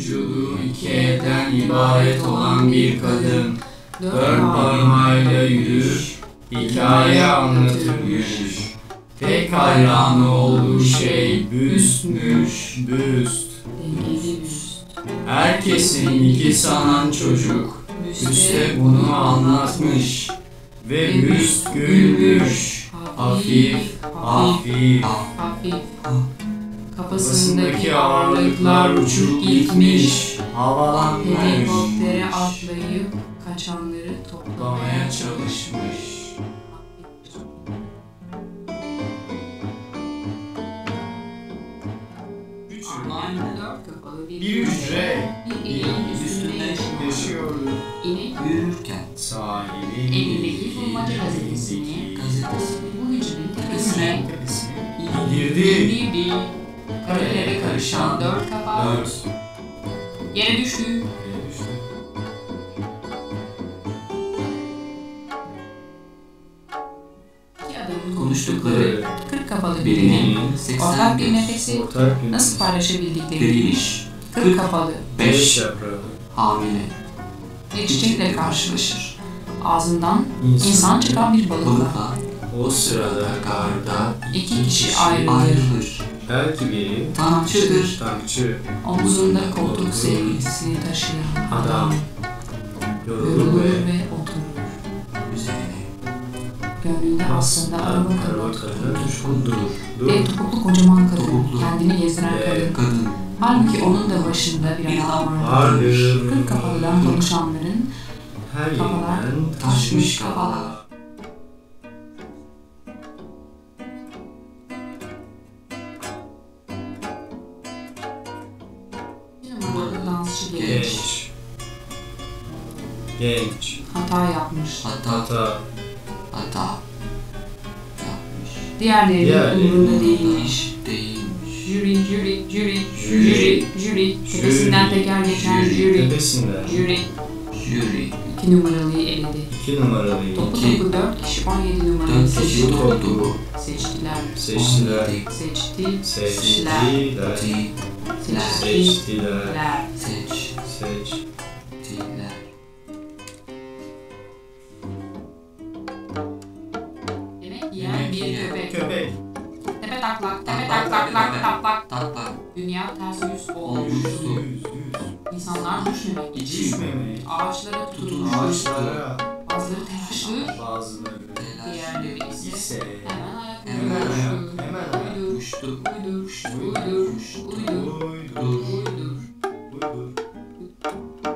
Vücudu iki elden ibaret olan bir kadın, dört parmağıyla yürür, hikaye anlatırmış. Tek hayranı olduğu şey büstmüş, büst. Dengeli büst. Herkesin iki sanan çocuk, büste bunu anlatmış. Ve büst gülmüş, hafif, hafif. Hafif. Kafasındaki ağırlıklar uçup gitmiş, havalanmış. Helikoptere atlayıp kaçanları Toplamaya çalışmış. Aynı dört kapalı Bir hücre bir ineğin üstünde yaşıyordu. İnek Yürürken Sahibi elindeki bulmaca gazetesini bu hücrenin tepesine indirdi. indirdi. Karelere karışan dört kapağı yere düştü. İki adamın konuştukları 40 kapalı birinin ortak bir nefesi nasıl paylaşabildikleriymiş. 40 kapalı 5 yaprağı. hamile bir çiçekle karşılaşır. Ağzından insan çıkan bir balıkla balıkla O sırada garda iki kişi ayrılır. ayrılır. belki biri Tankçıdır. tankçı, Omuzunda koltuk sevgilisini taşıyan adam yorulur yorulur ve ve oturur. Üzerine Gönlünde aslında araba araba kadını tutkundur. dev topuklu kocaman kadın, Topuklu. kendini gezdiren kadın. Kadın Halbuki onun da başında bir adam vardır. Vardır. 40 kafalıdan konuşanların her Kafalar yerden taşmış kafalar. bir numaralı dansçı genç Genç. hata yapmış. Hata Hata. yapmış. Diğerlerinin umurunda değilmiş. Değilmiş. Jüri. Tepesinden teker geçen jüri. Tepesinden. Jüri. Jüri 2 numaralıyı eledi. 2 numaralı. Topu İki. topu 4 kişi 17 numarayı 4 kişi seçti. tuttu. Seçtiler. Seçtiler. Seçtiler. Seçtiler. Seçtiler. Seçtiler. Yemek yiyen bir köpek. Köpek. Tepe taklak, tepe taklak, taklak. Taklak Dünya ters yüz olmuş. olmuştu. İnsanlar düşmemek için Düşmemek. ağaçlara tutulmuş. Ağaçlara. Bazıları telaşlı, Bazıları. diğerleri ise İse. hemen Hemen ayak ayak. Hemen ayak. uydur, Uçtu. uydur, uydur, uydur, Uydur. uydur. Uydur.